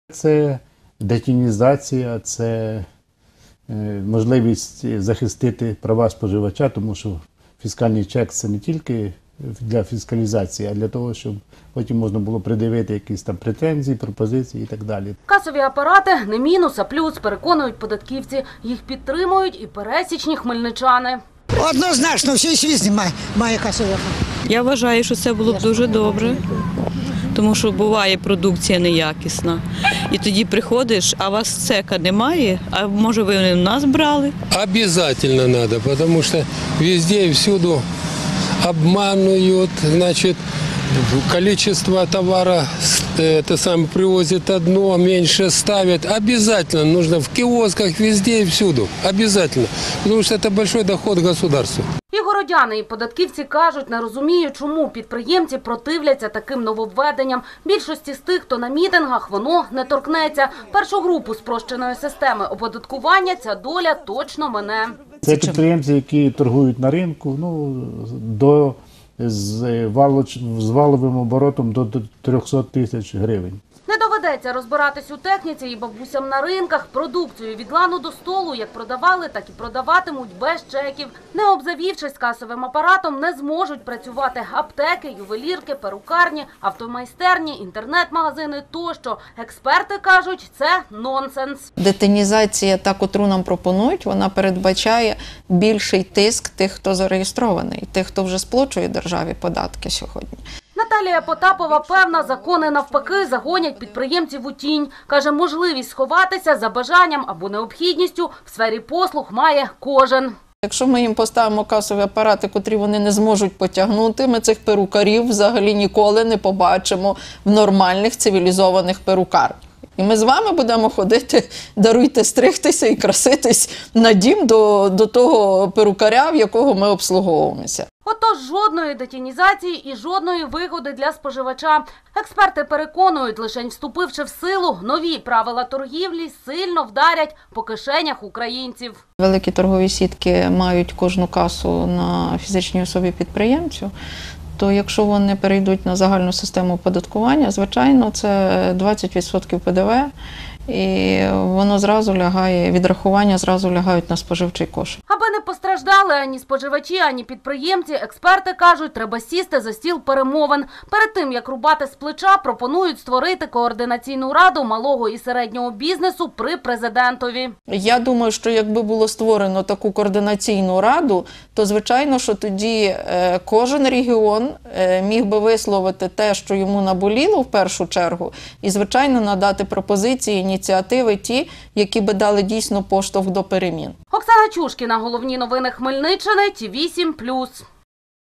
Це детінізація, це можливість захистити права споживача, тому що фіскальний чек – це не тільки для фіскалізації, а для того, щоб потім можна було пред'явити якісь там претензії, пропозиції і так далі. Касові апарати – не мінус, а плюс, переконують податківці. Їх підтримують і пересічні хмельничани. Однозначно, всій світ має касові апарати. Я вважаю, що це було б дуже добре, тому що буває продукція неякісна. І тоді приходиш, а у вас цека немає, а може ви не в нас брали? Обязательно надо, потому что везде и всюду обманывают, значит, количество товара привозят одно, меньше ставят. Обязательно нужно в киосках, везде и всюду. Обязательно. Потому что это большой доход государству. І городяни, і податківці кажуть, не розуміють, чому підприємці противляться таким нововведенням. Більшості з тих, хто на мітингах, воно не торкнеться. Першу групу спрощеної системи оподаткування ця доля точно мине. Це підприємці, які торгують на ринку, з валовим оборотом до 300 тисяч гривень. Не доведеться розбиратись у техніці і бабусям на ринках. Продукцію від лану до столу як продавали, так і продаватимуть без чеків. Не обзавівшись касовим апаратом, не зможуть працювати аптеки, ювелірки, перукарні, автомайстерні, інтернет-магазини тощо. Експерти кажуть, це нонсенс. Детінізація, та, котру нам пропонують, вона передбачає більший тиск тих, хто зареєстрований, тих, хто вже сплачує державі податки сьогодні. Наталія Потапова певна, закони навпаки загонять підприємців у тінь. Каже, можливість сховатися за бажанням або необхідністю в сфері послуг має кожен. Якщо ми їм поставимо касові апарати, котрі вони не зможуть потягнути, ми цих перукарів взагалі ніколи не побачимо в нормальних цивілізованих перукарнях. І ми з вами будемо ходити, даруйте, стригтися і краситись на дім до того перукаря, в якого ми обслуговуємося. Отож, жодної детінізації і жодної вигоди для споживача. Експерти переконують, лише вступивши в силу, нові правила торгівлі сильно вдарять по кишенях українців. Великі торгові сітки мають кожну касу на фізичній особі-підприємцю. То якщо вони перейдуть на загальну систему оподаткування, звичайно, це 20% ПДВ, і воно зразу лягає, відрахування зразу лягають на споживчий кошик. Аби не постраждали ані споживачі, ані підприємці, експерти кажуть, треба сісти за стіл перемовин. Перед тим, як рубати з плеча, пропонують створити координаційну раду малого і середнього бізнесу при президентові. Я думаю, що якби було створено таку координаційну раду, то, звичайно, що тоді кожен регіон міг би висловити те, що йому наболіло в першу чергу, і, звичайно, надати пропозиції, ініціативи ті, які би дали дійсно поштовх до перемін. Оксана Чушкіна, головні новини Хмельниччини, ТІВІ 7+.